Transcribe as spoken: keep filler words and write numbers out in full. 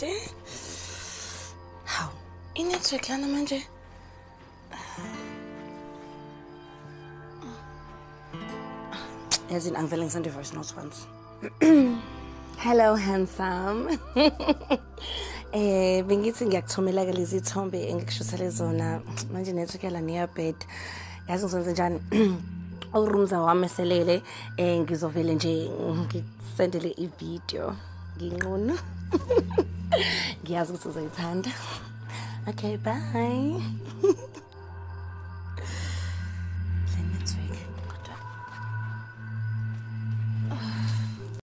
kanti hawu inetwork lana manje. Yazini angivele ngisende voice note once. Hello handsome. Eh bengithi ngiyakuthumela ke lezi ithombe engikushusele zona manje network yala near bed. Yazi ngizenze njani? Urumza wami selele eh ngizovele nje ngisendele ivideo nginqono. Ngiyazi ukuthi uzoyithanda. Okay, bye.